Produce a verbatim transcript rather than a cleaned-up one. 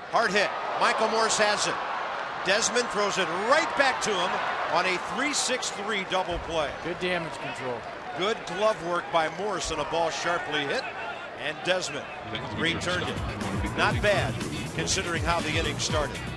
Hard hit. Michael Morse has it. Desmond throws it right back to him on a three six three double play. Good damage control. Good glove work by Morse on a ball sharply hit. And Desmond returned it. Not bad, considering how the inning started.